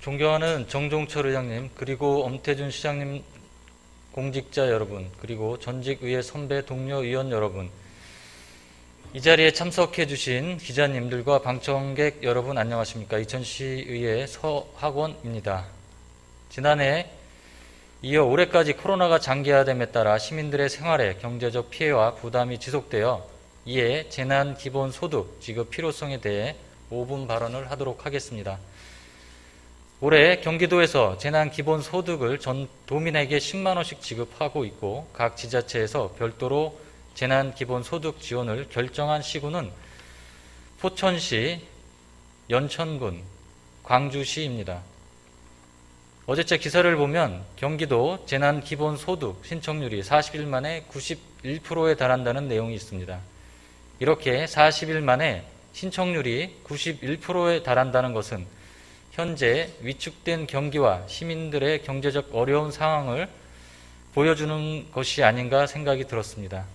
존경하는 정종철 의장님, 그리고 엄태준 시장님, 공직자 여러분, 그리고 전직의회 선배 동료 의원 여러분, 이 자리에 참석해 주신 기자님들과 방청객 여러분 안녕하십니까. 이천시의회 서학원입니다. 지난해 이어 올해까지 코로나가 장기화됨에 따라 시민들의 생활에 경제적 피해와 부담이 지속되어 이에 재난기본소득 지급 필요성에 대해 5분 발언을 하도록 하겠습니다. 올해 경기도에서 재난기본소득을 전 도민에게 10만원씩 지급하고 있고 각 지자체에서 별도로 재난기본소득 지원을 결정한 시군은 포천시, 연천군, 광주시입니다. 어제자 기사를 보면 경기도 재난기본소득 신청률이 40일 만에 91%에 달한다는 내용이 있습니다. 이렇게 40일 만에 신청률이 91%에 달한다는 것은 현재 위축된 경기와 시민들의 경제적 어려운 상황을 보여주는 것이 아닌가 생각이 들었습니다.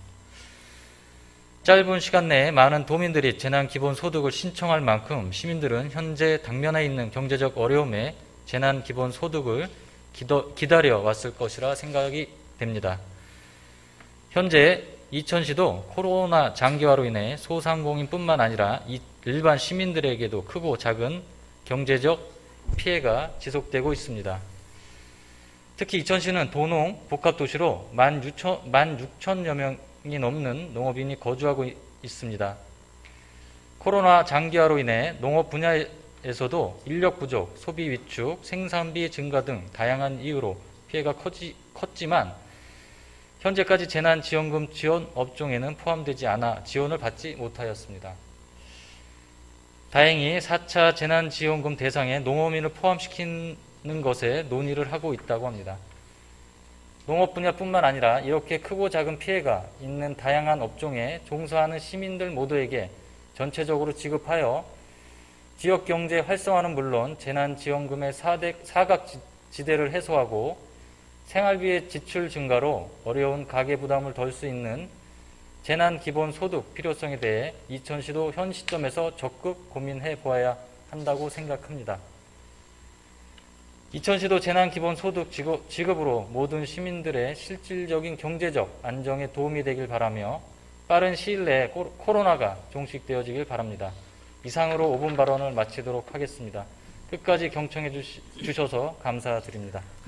짧은 시간 내에 많은 도민들이 재난기본소득을 신청할 만큼 시민들은 현재 당면에 있는 경제적 어려움에 재난기본소득을 기다려 왔을 것이라 생각이 됩니다. 현재 이천시도 코로나 장기화로 인해 소상공인뿐만 아니라 일반 시민들에게도 크고 작은 경제적 피해가 지속되고 있습니다. 특히 이천시는 도농 복합도시로 16,000여 명이 넘는 농업인이 거주하고 있습니다. 코로나 장기화로 인해 농업 분야에서도 인력 부족, 소비 위축, 생산비 증가 등 다양한 이유로 피해가 컸지만 현재까지 재난지원금 지원 업종에는 포함되지 않아 지원을 받지 못하였습니다. 다행히 4차 재난지원금 대상에 농어민을 포함시키는 것에 논의를 하고 있다고 합니다. 농업 분야뿐만 아니라 이렇게 크고 작은 피해가 있는 다양한 업종에 종사하는 시민들 모두에게 전체적으로 지급하여 지역경제 활성화는 물론 재난지원금의 사각지대를 해소하고 생활비의 지출 증가로 어려운 가계부담을 덜 수 있는 재난기본소득 필요성에 대해 이천시도 현 시점에서 적극 고민해 보아야 한다고 생각합니다. 이천시도 재난기본소득 지급으로 모든 시민들의 실질적인 경제적 안정에 도움이 되길 바라며 빠른 시일 내에 코로나가 종식되어지길 바랍니다. 이상으로 5분 발언을 마치도록 하겠습니다. 끝까지 경청해 주셔서 감사드립니다.